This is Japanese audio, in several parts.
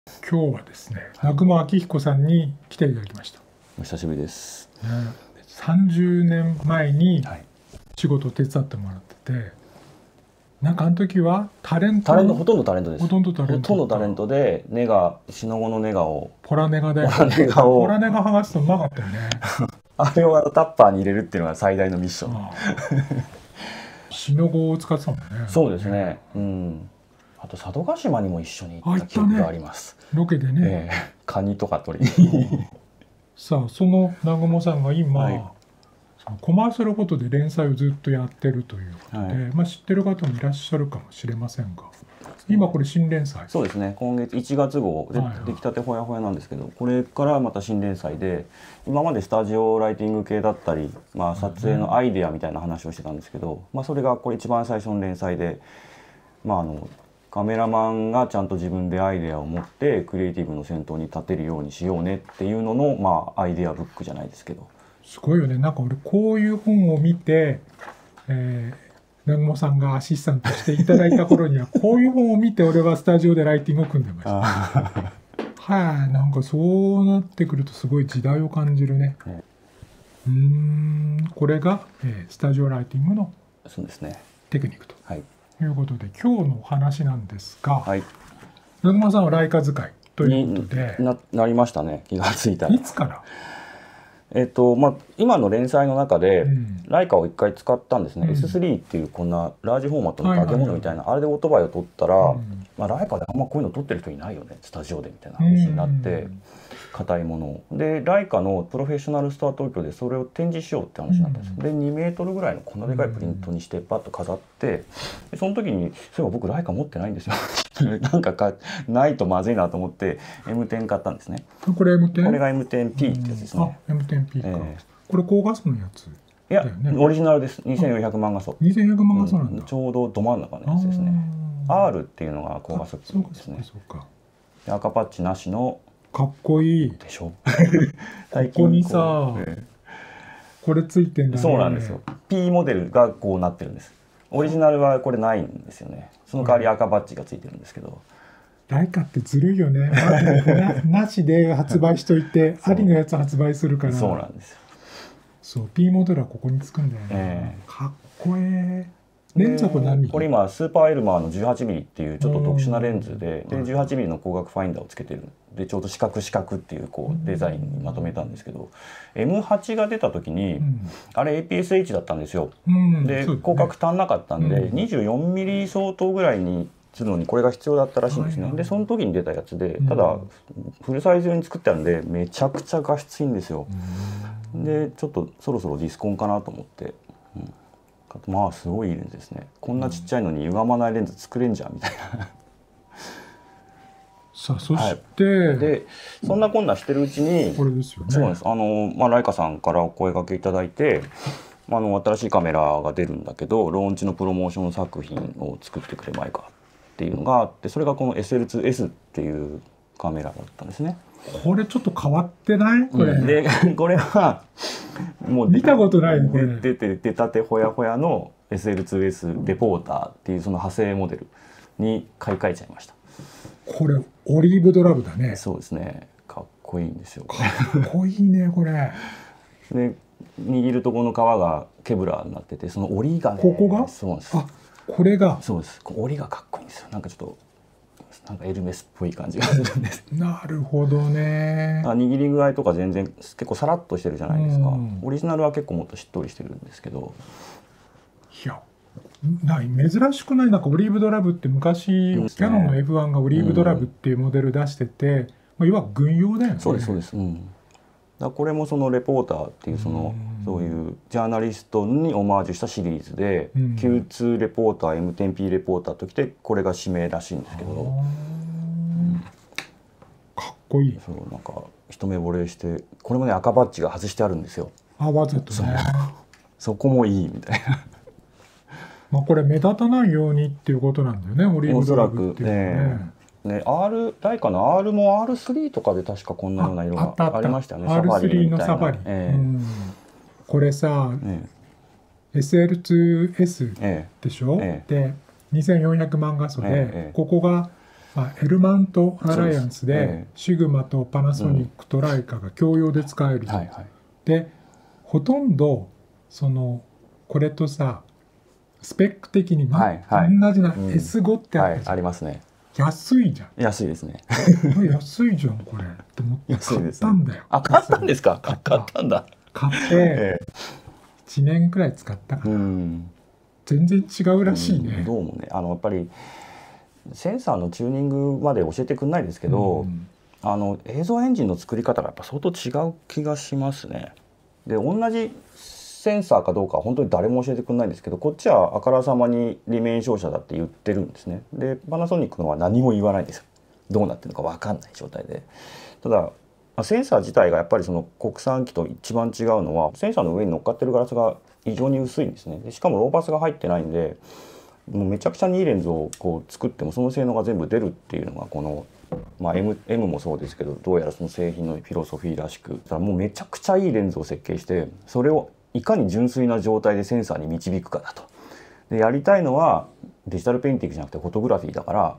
今日はですね、南雲明彦さんに来ていただきました。 お久しぶりです。 30年前にはい。 仕事を手伝ってもらってて、なんかあの時はタレントほとんどタレントです。 ほとんどタレントで、ネガ、シノゴのネガを、 ポラネガで、 ポラネガをポラネガ剥がすとうまかったよね。 あれをタッパーに入れるっていうのが最大のミッション。 ああシノゴを使ってたもんね。 そうですね。うん。あと佐渡島にも一緒に行った記憶があります。 ロケでね。 カニとか取りに。 さあ、その南雲さんが今、 はいそのコマーシャルフォトで連載をずっとやってるということで、 はい知ってる方もいらっしゃるかもしれませんが、今これ新連載。 そうですね。今月1月号で、 はいはい出来たてほやほやなんですけど、これからまた新連載で、今までスタジオライティング系だったり、撮影のアイデアみたいな話をしてたんですけど、それがこれ一番最初の連載で、カメラマンがちゃんと自分でアイデアを持ってクリエイティブの先頭に立てるようにしようねっていうのの、アイデアブックじゃないですけど。 すごいよね。なんか俺こういう本を見て、南雲さんがアシスタントしていただいた頃にはこういう本を見て俺はスタジオでライティングを組んでました。はい、なんかそうなってくるとすごい時代を感じるね。これが、スタジオライティングのそうですね。 テクニックとはいいうことで、今日のお話なんですが、 はい。 南雲さんはライカ使いということで、 なりましたね。気がついたら。 いつから？ 今の連載の中で、ライカを一回使ったんですね。 うん S3 っていうこんなラージフォーマットの化け物みたいな、あれでオートバイを撮ったら、ライカであんまこういうの撮ってる人いないよね、スタジオでみたいな話になって、硬いものを。で、ライカのプロフェッショナルスター東京でそれを展示しようって話になったんですよ。で、2メートルぐらいのこんなでかいプリントにしてバッと飾って、でその時に、そういえば僕ライカ持ってないんですよ。なんかないとまずいなと思って M10 買ったんですね。 これ M10？ これが M10P ってやつですね。 M10P か。これ高画素のやつ？ いや、オリジナルです。2400万画素。 2400万画素なんだ。 ちょうどど真ん中のやつですね。R っていうのが高画素ですね。で、赤パッチなしの。 かっこいい。 でしょ。 ここにさ、これついてんだね。 そうなんですよ。P モデルがこうなってるんです。オリジナルはこれないんですよね。その代わり赤バッジがついてるんですけど。 ライカってずるいよね。なしで発売しといて、ありのやつ発売するから。 そうなんですよ。 そう、P モデルはここにつくんだよね。かっこええ。レンズはこれ何ミリ？ これ今スーパーエルマーの 18mm っていうちょっと特殊なレンズで、18mm の光学ファインダーをつけてる。でちょうど四角っていうデザインにまとめたんですけど、M8 が出た時に、あれ APS-H だったんですよ。で広角足んなかったんで、24mm 相当ぐらいにするのにこれが必要だったらしいんですね。でその時に出たやつで、ただフルサイズ用に作ってあるんでめちゃくちゃ画質いいんですよ。でちょっとそろそろディスコンかなと思って、すごいいいレンズですね。こんなちっちゃいのに歪まないレンズ作れんじゃんみたいな。 さあそして、 でそんなこんなしてるうちに、 これですよね。 そうなんです。ライカさんからお声掛けいただいて、新しいカメラが出るんだけどローンチのプロモーション作品を作ってくれまいかっていうのがあって、それがこの SL2S っていうカメラだったんですね。 これちょっと変わってないこれ、 でこれはもう見たことないのこれ。 出たてほやほやの SL2S レポーターっていうその派生モデルに買い替えちゃいました。 これオリーブドラブだね。 そうですね。かっこいいんですよ。 かっこいいねこれ。 で握るとこの皮がケブラーになってて、その折りがね。 ここが？ そうです。 これが。 そうです。折りがかっこいいんですよ。なんかちょっとなんかエルメスっぽい感じがするんです。 なるほどね。 握り具合とか全然結構サラッとしてるじゃないですか。オリジナルは結構もっとしっとりしてるんですけど。 いや。珍しくない？なんかオリーブドラブって昔、キャノンの F1 がオリーブドラブっていうモデル出してて、要は軍用だよね。 そうですそうです。これもそのレポーターっていうそういうジャーナリストにオマージュしたシリーズで、Q2 レポーター M10P レポーターときてこれが指名らしいんですけど、 かっこいい。 そうなんか一目惚れして、これもね赤バッジが外してあるんですよ。 わざとね。 そこもいいみたいな。 これ目立たないようにっていうことなんだよね、オリーブドラブっていうのはね。 ライカの R も R3 とかで確かこんなような色がありましたよね。 R3 のサファリ。これさ、SL2S でしょ。で2400万画素で、ここがエルマウントアライアンスでシグマとパナソニックとライカが共用で使えると。でほとんどこれとさスペック的に同じな S5 ってあるじゃん。 ありますね。 安いじゃん。 安いですね。 安いじゃんこれって思って買ったんだよ。 あ、買ったんですか。買ったんだ。 買って1年くらい使ったから、全然違うらしいね。 どうもね、やっぱりセンサーのチューニングまで教えてくれないですけど、映像エンジンの作り方がやっぱ相当違う気がしますね。で同じセンサーかどうかは本当に誰も教えてくれないんですけど、こっちはあからさまに裏面照射だって言ってるんですね。でパナソニックのは何も言わないんですよ。どうなってるのか分かんない状態で。ただセンサー自体がやっぱりその国産機と一番違うのは、センサーの上に乗っかってるガラスが異常に薄いんですね。でしかもローパスが入ってないんで、もうめちゃくちゃにいいレンズをこう作ってもその性能が全部出るっていうのがこの、M もそうですけど、どうやらその製品のフィロソフィーらしく、だからもうめちゃくちゃいいレンズを設計して、それをいかに純粋な状態でセンサーに導くかだと。でやりたいのはデジタルペインティングじゃなくてフォトグラフィーだから、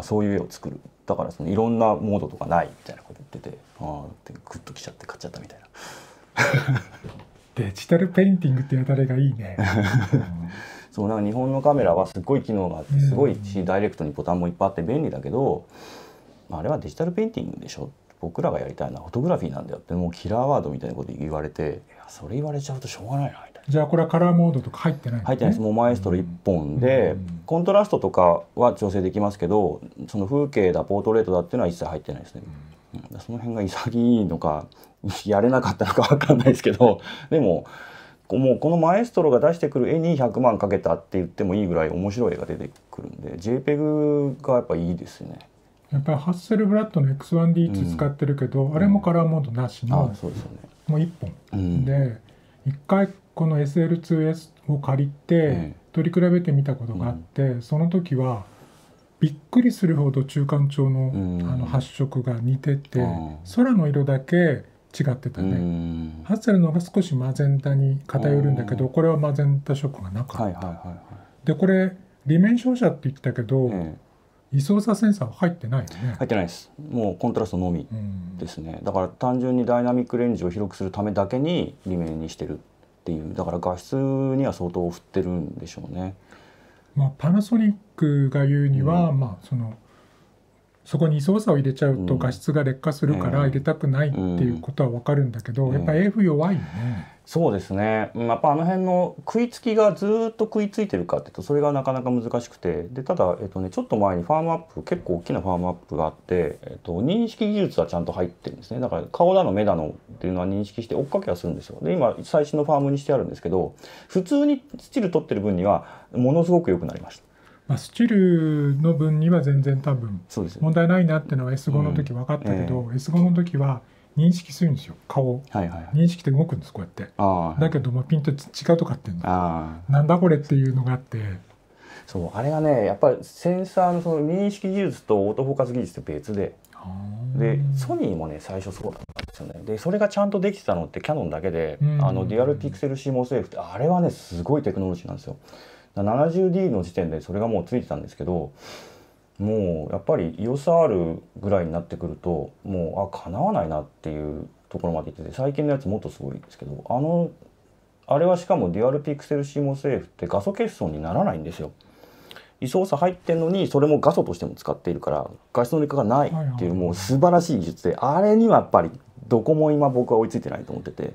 そういう絵を作る。だからそのいろんなモードとかないみたいなこと言ってて、ってグッときちゃって買っちゃったみたいな。 デジタルペインティングっていうあたりがいいね。 そう、なんか日本のカメラはすごい機能があってすごいし、ダイレクトにボタンもいっぱいあって便利だけど、あれはデジタルペインティングでしょ、僕らがやりたいのはフォトグラフィーなんだよって、もうキラーワードみたいなこと言われて、いやそれ言われちゃうとしょうがないなみたいな。 じゃあこれはカラーモードとか入ってないんですね。 入ってないです。もうマエストロ1本で、コントラストとかは調整できますけど、その風景だポートレートだっていうのは一切入ってないですね。その辺が潔いのかやれなかったのか分かんないですけど、でももうこのマエストロが出してくる絵に100万かけたって言ってもいいぐらい面白い絵が出てくるんで、 JPEG がやっぱいいですね。 やっぱりハッセルブラッドの X1D2 使ってるけど、あれもカラーモードなしの、 そうですよね、 もう1本、で1回この SL2S を借りて取り比べてみたことがあって、その時はびっくりするほど中間調の発色が似てて、空の色だけ違ってたね。ハッセルの方が少しマゼンタに偏るんだけど、これはマゼンタ色がなかった。でこれ裏面照射って言ったけど、位相差センサーは入ってないよね。 入ってないです。もうコントラストのみですね。だから単純にダイナミックレンジを広くするためだけに裏面にしてるっていう、だから画質には相当振ってるんでしょうね。 パナソニックが言うには、そこに位相差を入れちゃうと画質が劣化するから入れたくないっていうことは分かるんだけど、やっぱり AF 弱いよね。 そうですね。やっぱあの辺の食いつきがずっと食いついてるかっていうとそれがなかなか難しくて、でただ、ちょっと前にファームアップ、結構大きなファームアップがあって、認識技術はちゃんと入ってるんですね。だから顔だの目だのっていうのは認識して追っかけはするんですよ。で今最新のファームにしてあるんですけど、普通にスチール撮ってる分にはものすごく良くなりました。 スチルの分には全然多分問題ないなっていうのは S5 の時分かったけど、S5 の時は認識するんですよ、顔を。認識で動くんです、こうやって。だけどもピント違うとかっていうの、なんだこれっていうのがあって、 そうあれがね、やっぱりセンサーのその認識技術とオートフォーカス技術って別で、ソニーもね最初そうだったんですよね。でそれがちゃんとできてたのってキヤノンだけで、デュアルピクセル CMOS-AF ってあれはねすごいテクノロジーなんですよ。70D の時点でそれがもうついてたんですけど、もうやっぱり EOSR ぐらいになってくるともうかなわないなっていうところまでいってて、最近のやつもっとすごいんですけど、あれはしかもデュアルピクセル CMOS-AF って画素欠損にならないんですよ。位相差入ってんのにそれも画素としても使っているから画質の劣化がないっていうもう素晴らしい技術で、あれにはやっぱりどこも今僕は追いついてないと思ってて、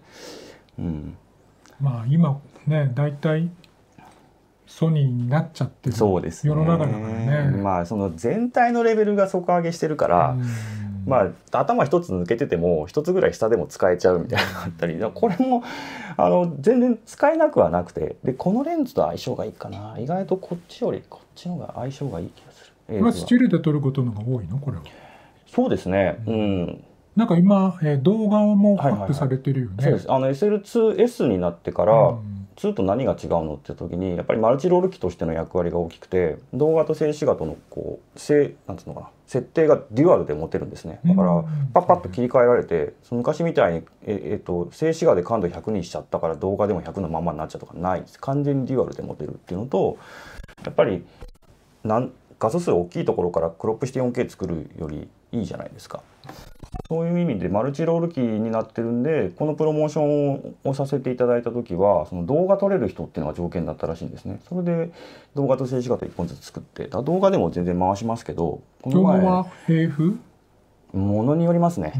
今ね大体ソニーになっちゃってる世の中だからね。 その全体のレベルが底上げしてるから、頭一つ抜けてても一つぐらい下でも使えちゃうみたいなのがあったり、これも全然使えなくはなくて、でこのレンズと相性がいいかな、意外とこっちよりこっちの方が相性がいい気がする。 スチールで撮ることのが多いのこれは。 そうですね。 なんか今、動画もアップされてるよね。 そうです。SL2S になってから、2と何が違うのって時にやっぱりマルチロール機としての役割が大きくて、動画と静止画とのなんていうのかな、設定がデュアルで持てるんですね。だからパッパッと切り替えられて、昔みたいに、静止画で感度100にしちゃったから動画でも100のままになっちゃうとかないです。完全にデュアルで持てるっていうのと、やっぱり画素数大きいところからクロップして 4K 作るよりいいじゃないですか。そういう意味でマルチロール機になってるんで、このプロモーションをさせていただいた時はその動画撮れる人っていうのが条件だったらしいんですね。それで動画と静止画と1本ずつ作って、動画でも全然回しますけど、この前動画は並布？ ものによりますね。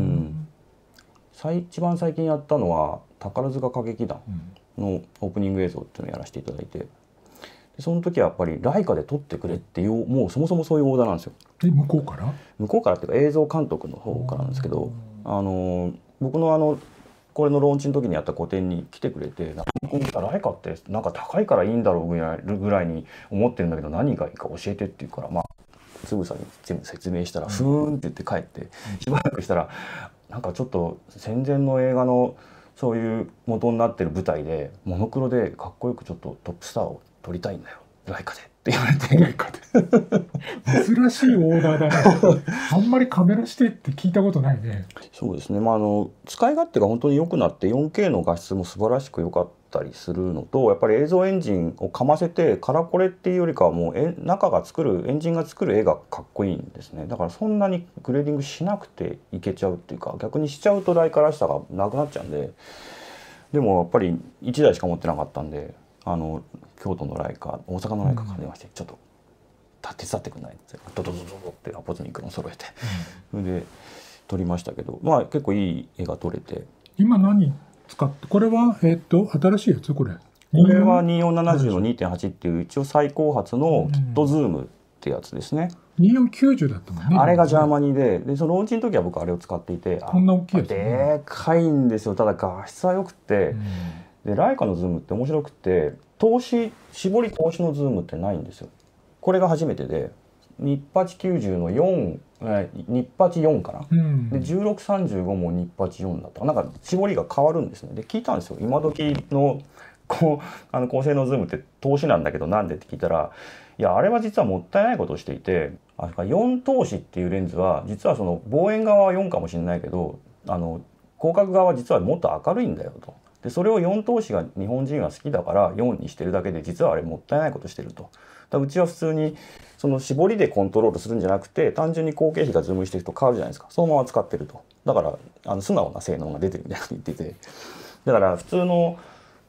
一番最近やったのは宝塚歌劇団のオープニング映像っていうのをやらせていただいて、その時はやっぱりライカで撮ってくれっていう、もうそもそもそういうオーダーなんですよ。 向こうから？ 向こうからっていうか映像監督の方からなんですけど、僕のこれのローンチの時にやった個展に来てくれて、ライカってなんか高いからいいんだろうぐらいに思ってるんだけど何がいいか教えてって言うから、まあつぶさに全部説明したらふーんって言って帰って、しばらくしたらなんかちょっと戦前の映画のそういう元になってる舞台でモノクロでかっこよくちょっとトップスターを撮りたいんだよライカでって言われて、 ライカで珍しいオーダーだね。あんまりカメラ指定って聞いたことないね。 そうですね、使い勝手が本当に良くなって 4K の画質も素晴らしく良かったりするのと、やっぱり映像エンジンをかませてカラコレっていうよりかはもうエンジンが作る絵がかっこいいんですね。だからそんなにグレーディングしなくていけちゃうっていうか、逆にしちゃうとライカらしさがなくなっちゃうんで。でもやっぱり1台しか持ってなかったんで、京都のライカ、大阪のライカから電話して「ちょっと手伝ってくんない?」ってドドドドドってアポズニクロン揃えて、それで撮りましたけど、まあ結構いい絵が撮れて。 今何使って、これは新しいやつ？これは 2470の 2.8 っていう一応最高発のキットズームってやつですね。 2490だったもんね。 あれがジャーマニーで、そのローンチの時は僕あれを使っていて、 こんな大きいやつ、 でかいんですよ。ただ画質は良くて、でライカのズームって面白くて、絞り通しのズームってないんですよ。これが初めてで、ニッパチ90の4、ニッパチ4かな、で1635もニッパチ4だったかなんか絞りが変わるんですね。で聞いたんですよ、今時の高性能ズームって通しなんだけどなんでって聞いたら、いやあれは実はもったいないことをしていて、4通しっていうレンズは実はその望遠側は4かもしれないけど広角側は実はもっと明るいんだよと。でそれを4通しが日本人は好きだから4にしてるだけで、実はあれもったいないことしてると。うちは普通にその絞りでコントロールするんじゃなくて、単純に後継比がズームしていくと変わるじゃないですか。そのまま使ってると。だから素直な性能が出てるみたいな言ってて、だから普通の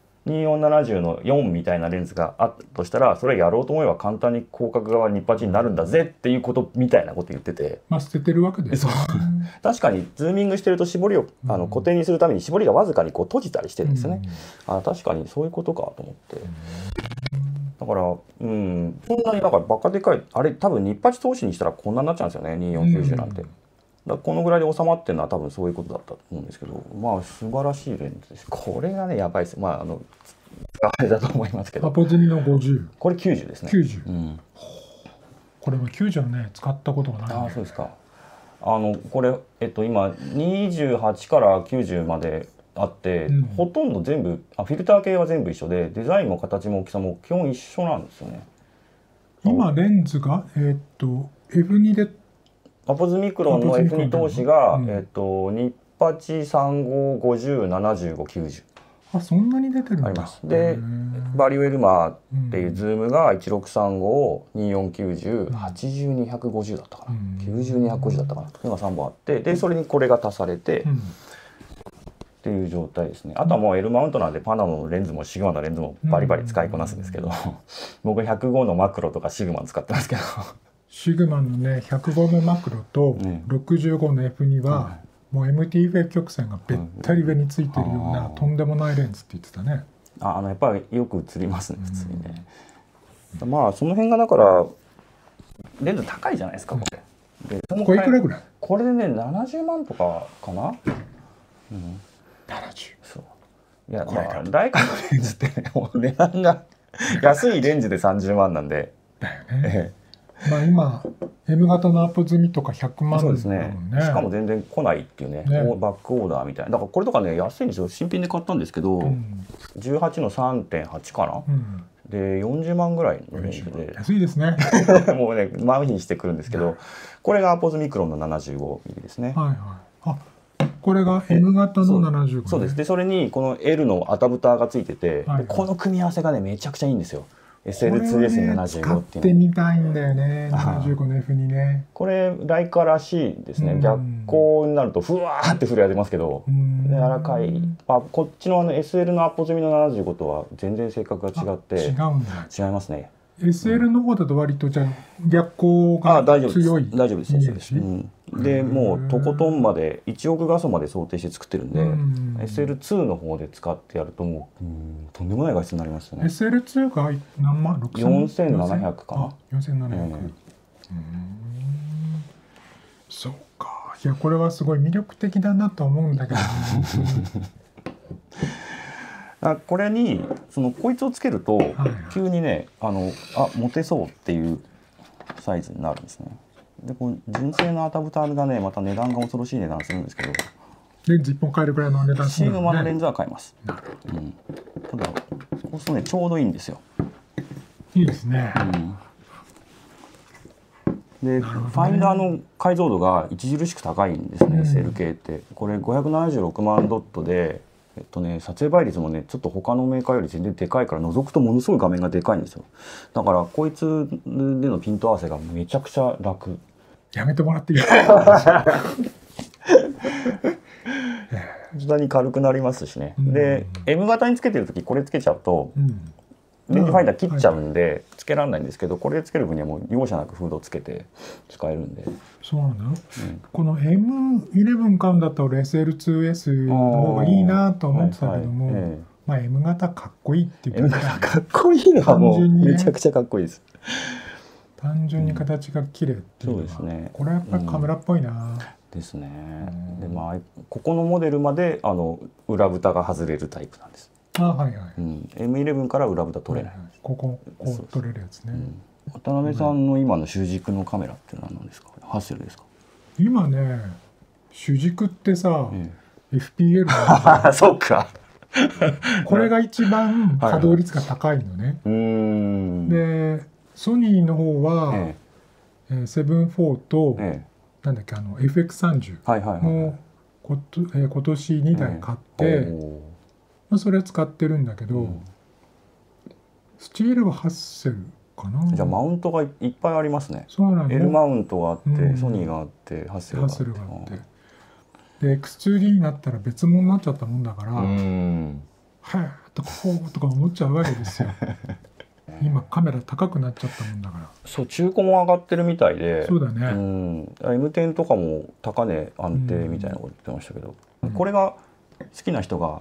2470の4みたいなレンズがあったとしたら、それやろうと思えば簡単に広角側ニッパチになるんだぜっていうことみたいなこと言ってて、 まあ捨ててるわけですよ。 確かにズーミングしてると絞りを固定にするために絞りがわずかにこう閉じたりしてるんですよね。確かにそういうことかと思って。だからそんなにだからバカでかい、あれ多分ニッパチ通しにしたらこんなになっちゃうんですよね、2490なんて。このぐらいで収まってるのは多分そういうことだったと思うんですけど、まあ素晴らしいレンズです。これがねやばいです。まああれだと思いますけど。 アポズミの50。 これ90ですね。 90。これは90はね使ったことがない。 ああそうですか。これ今28から90まであって、ほとんど全部フィルター系は全部一緒で、デザインも形も大きさも基本一緒なんですよね。 今レンズがF2 でアポズミクロンの F2 投資が、ニッパチ35507590。 そんなに出てるんだ。 あります。でバリュエルマーっていうズームが163524908250だったかな、90250だったかな、今3本あって、でそれにこれが足されて、っていう状態ですね。あとはもう L マウントなんでパナのレンズもシグマのレンズもバリバリ使いこなすんですけど、僕105のマクロとかシグマ使ってますけど。 シグマのね105のマクロと65の F2 はもう MTF 曲線がべったり上についてるようなとんでもないレンズって言ってたね。 やっぱりよく映りますね普通にね。まあその辺がだからレンズ高いじゃないですかこれ。でこれいくらぐらい？ これでね70万とかかな。 70。 そう。いやまあライカのレンズってねもう値段が安いレンズで30万なんで。 だよね。まあ今 M 型のアポ積みとか100万だもんね。 そうですね。しかも全然来ないっていうね、バックオーダーみたいな。だからこれとかね安いんですよ。新品で買ったんですけど、18の 3.8 かな、で40万ぐらいのレンズで安いですね。 もうね麻痺してくるんですけど、これがアポズミクロンの 75mm ですね。 これが M 型の75、ね、 そうです。でそれにこの L のアダプターがついてて、この組み合わせがねめちゃくちゃいいんですよ。 SL2S に75っていうの。 使ってみたいんだよね、75の F にね。 これライカらしいですね。逆光になるとふわーってフレア出ますけど、柔らかい。こっちのSL のアポ済みの75とは全然性格が違って。 違うんだ。 違いますね。 SL の方だと割とじゃあ逆光が強い。 大丈夫です。大丈夫です。でもうとことんまで1億画素まで想定して作ってるんで、SL2 の方で使ってやるともうとんでもない画質になりますね。 SL2 が何万 ？4700かな。 4700。そうか。いやこれはすごい魅力的だなと思うんだけど、 これにこいつをつけると急にねモテそうっていうサイズになるんですね。でこの純正のアダプターがねまた値段が恐ろしい値段するんですけど、 レンズ1本買えるくらいの値段するんだね。 シーグマのレンズは買います。ただそうするとねちょうどいいんですよ。 いいですね。 で、ファインダーの解像度が著しく高いんですね、SL 系って。これ576万ドットで撮影倍率もねちょっと他のメーカーより全然でかいから覗くとものすごい画面がでかいんですよ。だからこいつでのピント合わせがめちゃくちゃ楽。 やめてもらっていい？ 無駄に軽くなりますしね。で M 型につけてる時これつけちゃうとレンジファインダー切っちゃうんでつけられないんですけど、これでつける分にはもう容赦なくフードつけて使えるんで。 そうなの、この M11 買うんだったら俺 SL2S の方がいいなと思ってたけども、まあ M 型かっこいいっていう M 型かっこいいのはもうめちゃくちゃかっこいいです。 単純に形が綺麗っていうのは、そうですね、これはやっぱりカメラっぽいな、 ですね。でここのモデルまで裏蓋が外れるタイプなんです。M11 から裏蓋取れない。 こう取れるやつね。 渡辺さんの今の主軸のカメラって何なんですか？ハッセルですか？ 今ね主軸ってさ、FPL あそうか。 これが一番稼働率が高いのね。でソニーの方は7-4となんだっけFX30 も今年2台買って、それ使ってるんだけど、スチールはハッセルかな。 じゃあマウントがいっぱいありますね。 そうなの。 L マウントがあって、ソニーがあって、ハッセルがあって。 で X2D になったら別物になっちゃったもんだから、はいとかこうとか思っちゃうわけですよ。今カメラ高くなっちゃったもんだから。 そう中古も上がってるみたいで。そうだね。M10 とかも高値安定みたいなこと言ってましたけど、これが好きな人が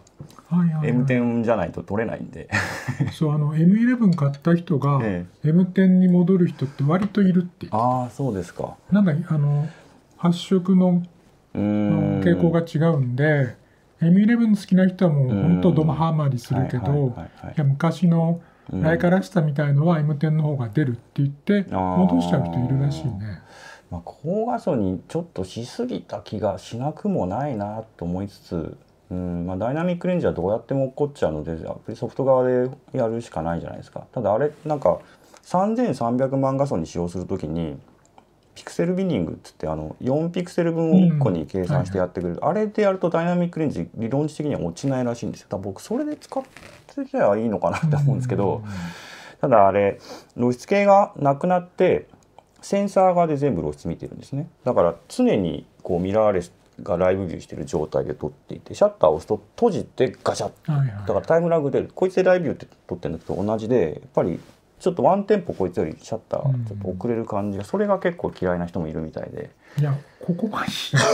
M10 じゃないと撮れないんで。 そうM11 買った人が M10 に戻る人って割といるって言って。 ああそうですか。 なんだ発色の傾向が違うんで M11 好きな人はもう本当ドマハマりするけど、いや昔のライカらしさみたいのは M10 の方が出るって言って戻しちゃう人いるらしいね。 高画素にちょっとしすぎた気がしなくもないなと思いつつ、ダイナミックレンジはどうやっても起こっちゃうのでアプリソフト側でやるしかないじゃないですか。ただあれなんか3300万画素に使用するときにピクセルビニングっつって4ピクセル分を1個に計算してやってくれる、あれでやるとダイナミックレンジ理論値的には落ちないらしいんですよ。だから僕それで使ってきゃいいのかなって思うんですけど、ただあれ露出系がなくなってセンサー側で全部露出見てるんですね。だから常にこうミラーレスがライブビューしてる状態で撮っていて、シャッターを押すと閉じてガチャッ、だからタイムラグ出る。こいつでライブビューって撮ってるのと同じで、やっぱりちょっとワンテンポこいつよりシャッターちょっと遅れる感じが、それが結構嫌いな人もいるみたいで。 いやここがいい。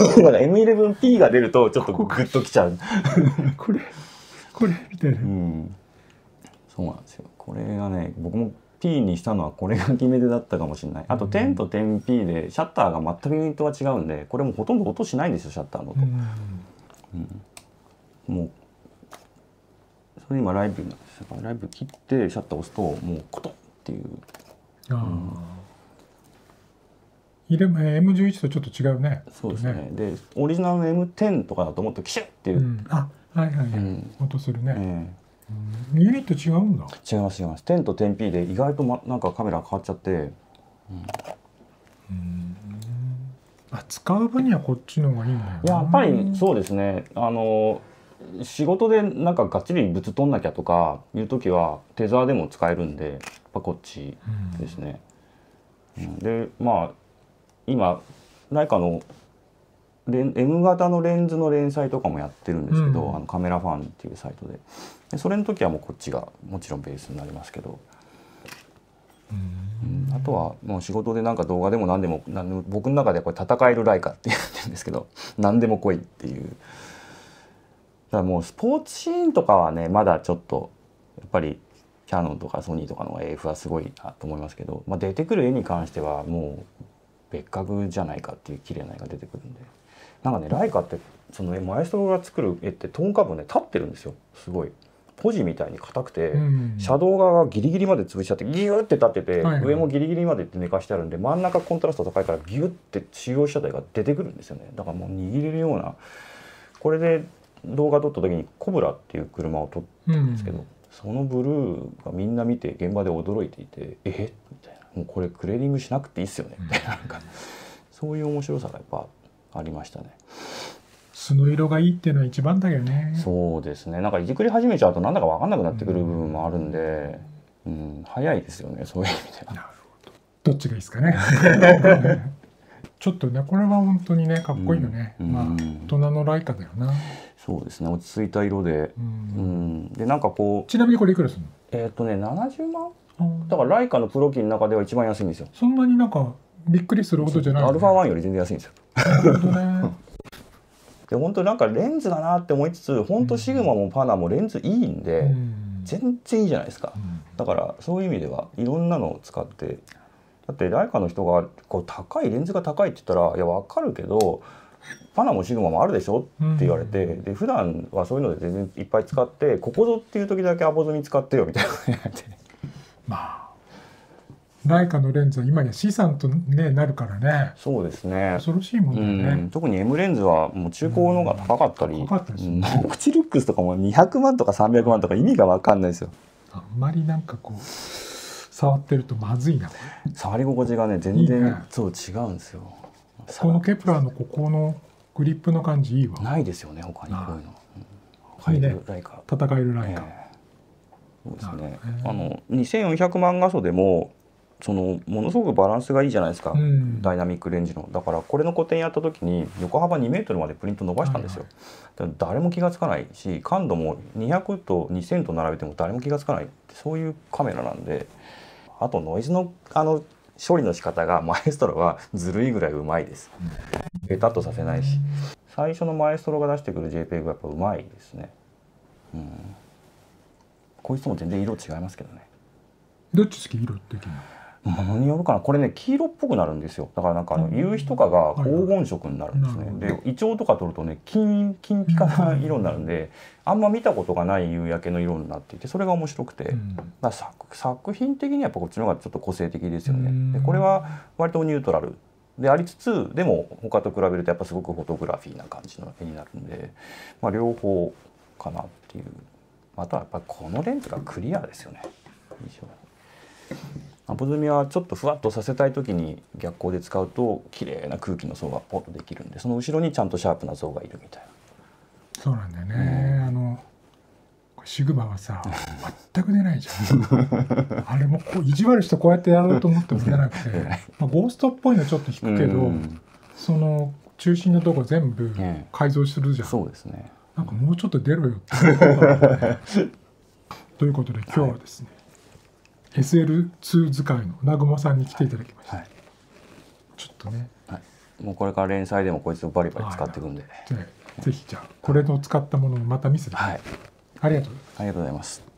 M11P が出るとちょっとグッときちゃう。 これみたいな。 そうなんですよ。これがね僕も P にしたのはこれが決め手だったかもしれない。あと10と 10P でシャッターが全くユニットが違うんで、これもほとんど音しないんですよシャッターの音。もうそれ今ライブなんですよ。ライブ切ってシャッター押すともうコトンっていう。 M11 とちょっと違うね。 そうですね。でオリジナルの M10 とかだともっとキシュッっていう、 音するね。ユニット違うんだ。 違います。10と 10P で意外となんかカメラ変わっちゃって。使う分にはこっちの方がいいんだよ。 やっぱりそうですね。 仕事でなんかがっちり物取んなきゃとかいう時はテザーでも使えるんでやっぱこっちですね。でまあ今ライカのM 型のレンズの連載とかもやってるんですけど、カメラファンっていうサイトでそれの時はもうこっちがもちろんベースになりますけど、あとはもう仕事でなんか動画でも何でも僕の中でこれ戦えるライカって言ってるんですけど何でも来いっていう。だからもうスポーツシーンとかはねまだちょっとやっぱりキヤノンとかソニーとかの AF はすごいなと思いますけど、まあ、出てくる絵に関してはもう別格じゃないかっていう綺麗な絵が出てくるんで、なんかねライカってそのマエストロが作る絵ってトーンカーブね立ってるんですよ。すごいポジみたいに硬くて、シャドウ側がギリギリまで潰しちゃってギューって立ってて、上もギリギリまでって寝かしてあるんで真ん中コントラスト高いからギュッて使用した絵が出てくるんですよね。だからもう握れるような、これで動画撮った時にコブラっていう車を撮ったんですけど、そのブルーがみんな見て現場で驚いていてみたいな、もうこれクレーディングしなくていいっすよねみたいな、なんかそういう面白さがやっぱありましたね。 素の色がいいっていうのは一番だよね。 そうですね。なんかいじくり始めちゃうとなんだか分かんなくなってくる部分もあるんで、早いですよねそういう意味では。 なるほど。どっちがいいですかね。ちょっとねこれは本当にねかっこいいよね。まあ大人のライカだよな。 そうですね、落ち着いた色で、でなんかこう、 ちなみにこれいくらするの？70万？だからライカのプロ機の中では一番安いんですよ。 そんなになんかびっくりするほどじゃない、ね。 アルファ1より全然安いんですよ。 なるほどね。 で本当になんかレンズだなって思いつつ、本当シグマもパナもレンズいいんで、全然いいじゃないですか。だからそういう意味ではいろんなのを使って、だってライカの人がこう高いレンズが高いって言ったらいや分かるけど。パナもシグマもあるでしょって言われて、で普段はそういうので全然いっぱい使ってここぞっていう時だけアポ済み使ってよみたいな感じでまあライカのレンズは今や資産と、ね、なるからね。 そうですね、 恐ろしいもんだよね。 特に M レンズはもう中古の方が高かったり、オキリックスとかも200万とか300万とか意味が分かんないですよ。 あんまりなんかこう触ってるとまずいなこれ。 触り心地がね全然そう違うんですよ。 このケプラーのここのグリップの感じいいわ。 ないですよね他にこういうの。 いいね。戦えるライカ。 そうですね。2400万画素でもそのものすごくバランスがいいじゃないですか。ダイナミックレンジの。だからこれの個展やった時に横幅2メートルまでプリント伸ばしたんですよ。誰も気がつかないし、感度も200と2000と並べても誰も気がつかないってそういうカメラなんで、あとノイズの処理の仕方がマエストロはずるいぐらいうまいです。ペタッとさせないし、最初のマエストロが出してくる JPEG はやっぱうまいですね。こいつも全然色違いますけどね。 どっち好き色的に？ ものによるかな。これね黄色っぽくなるんですよ。だからなんか夕日とかが黄金色になるんですね。でイチョウとか撮るとね金ピカな色になるんで、あんま見たことがない夕焼けの色になっていてそれが面白くて、だから作品的にはやっぱこっちの方がちょっと個性的ですよね。でこれは割とニュートラルでありつつでも他と比べるとやっぱすごくフォトグラフィーな感じの絵になるんで、まあ、両方かなっていう。あとはやっぱりこのレンズがクリアですよね。アポ済みはちょっとふわっとさせたい時に逆光で使うと綺麗な空気の層がポッとできるんで、その後ろにちゃんとシャープな像がいるみたいな。 そうなんだよね。シグマはさ全く出ないじゃん。あれもこう意地悪してこうやってやろうと思っても出なくて、まあ、ゴーストっぽいのちょっと引くけど、その中心のとこ全部改造するじゃん。 そうですね。 なんかもうちょっと出ろよって。ということで今日はですね、SL2 使いの南雲さんに来ていただきました。ちょっとね、 もうこれから連載でもこいつをバリバリ使っていくんで、 ぜひじゃあこれの使ったものをまた見せてください。ありがとうございます。 ありがとうございます。